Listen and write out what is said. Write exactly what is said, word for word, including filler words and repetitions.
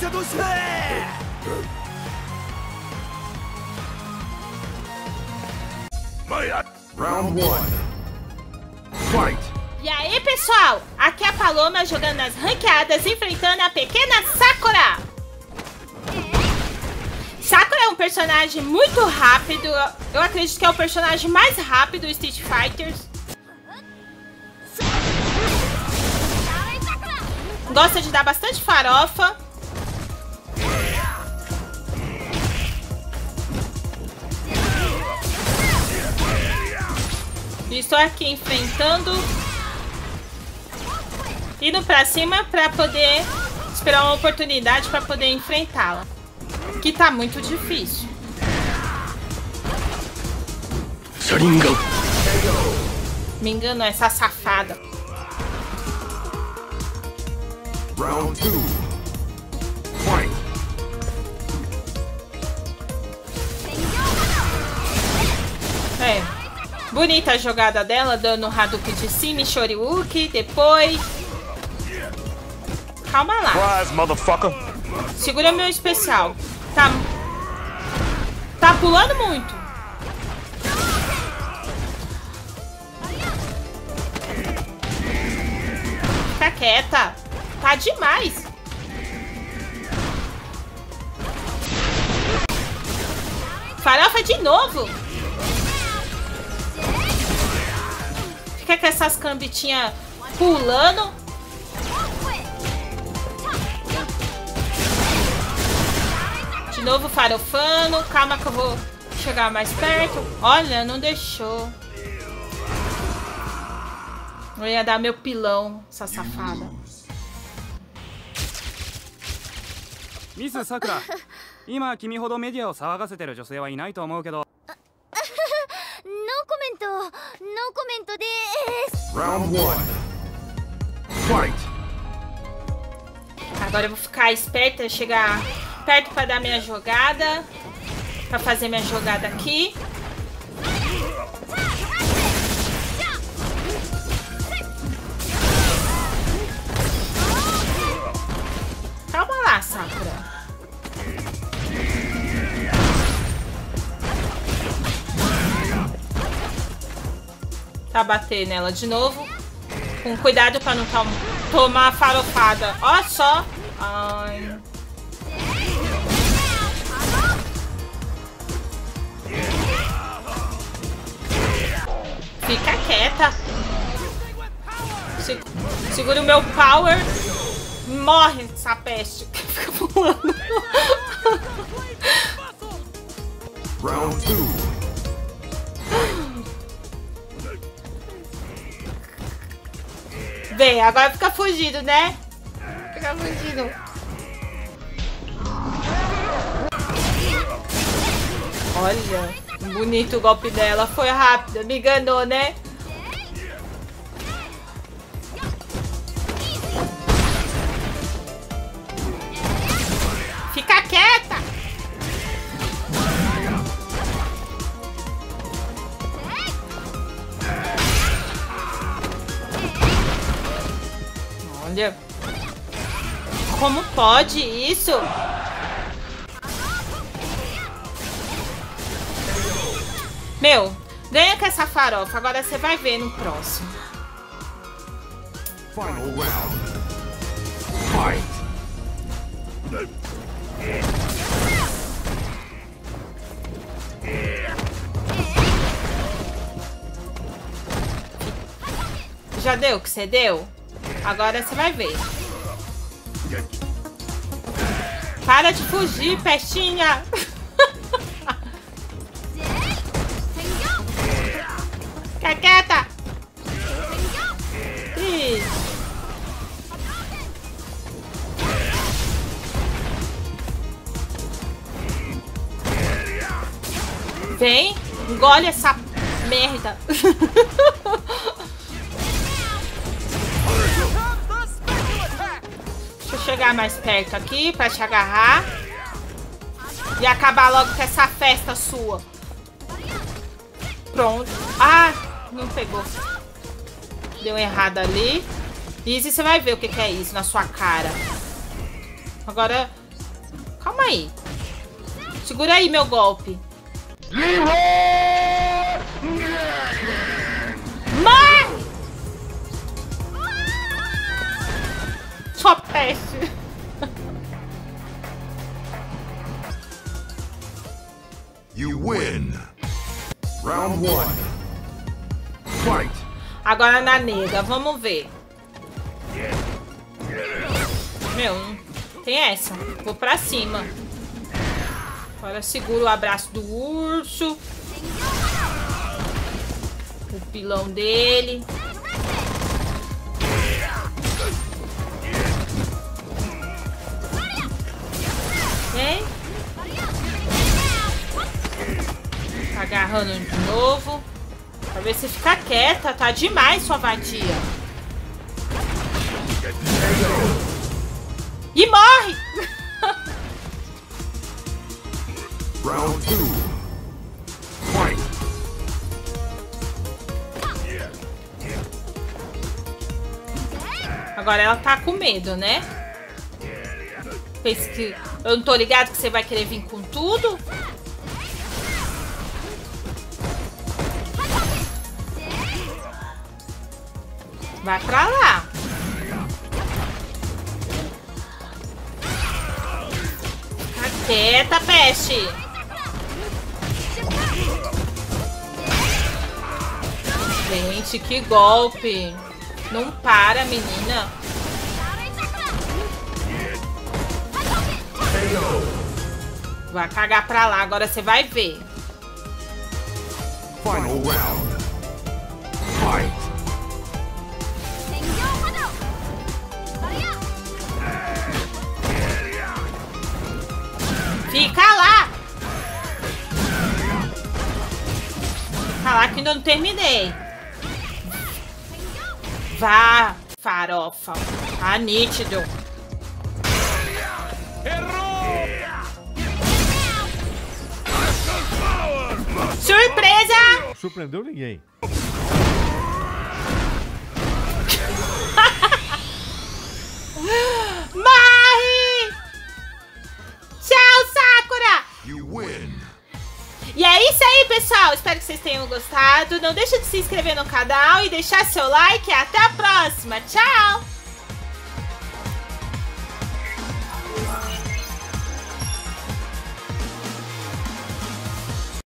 Round one. Fight. E aí, pessoal? Aqui é a Paloma jogando nas ranqueadas, enfrentando a pequena Sakura. Sakura é um personagem muito rápido. Eu acredito que é o personagem mais rápido do Street Fighter. Gosta de dar bastante farofa. E estou aqui enfrentando, indo pra cima pra poder esperar uma oportunidade pra poder enfrentá-la, que tá muito difícil. Me enganou essa safada. Round two. Fight. É, bonita a jogada dela, dando Hadouken de cima e Shoryuken depois. Calma lá. Segura meu especial. Tá, tá pulando muito. Fica quieta. Tá demais. Farofa de novo. Fica com essas cambitinhas pulando. De novo farofando. Calma que eu vou chegar mais perto. Olha, não deixou. Eu ia dar meu pilão, essa safada. Miss Sakura, 今君ほどメディアを騒がせてる女性はいないと思うけど。 No comento, no comento des. Round one. Fight. Agora eu vou ficar esperta, chegar perto para dar minha jogada, para fazer minha jogada aqui. Calma lá, Sakura. Tá, bater nela de novo. Com cuidado pra não tom tomar farofada. Ó só. Ai. Fica quieta. Se segura o meu power. Morre essa peste. Fica pulando. Round two. Vem, agora fica fugindo, né? Fica fugindo. Olha, bonito o golpe dela. Foi rápido, me enganou, né? Fica quieta! Olha, como pode isso? Meu, ganha com essa farofa. Agora você vai ver no próximo. Final round. Fight. Já deu o que você deu? Agora você vai ver. Para de fugir, pestinha. Fica quieta. Isso. Vem, engole essa merda. Deixa eu chegar mais perto aqui pra te agarrar. E acabar logo com essa festa sua. Pronto. Ah, não pegou. Deu errado ali. Easy, você vai ver o que que é isso na sua cara. Agora Calma aí. Segura aí meu golpe. Morre! Só peste. You win. Round one. Fight. Agora na nega, vamos ver. Meu, não tem essa. Vou pra cima. Agora segura o abraço do urso. O pilão dele. Ok? Tá agarrando de novo. Pra ver se fica quieta. Tá demais, sua vadia. E morre! Round two. Fight. Agora ela tá com medo, né? Pensa que eu não tô ligado que você vai querer vir com tudo? Vai pra lá. Fica quieta, peste. Gente, que golpe. Não para, menina. Vai cagar pra lá, agora você vai ver. Final round. Fight. Fica lá! Fica lá que ainda não terminei. Vá, farofa. Tá nítido. Surpresa! Surpreendeu ninguém. Morre! Tchau, Sakura! You win. E é isso aí, pessoal. Espero que vocês tenham gostado. Não deixa de se inscrever no canal e deixar seu like. Até a próxima. Tchau!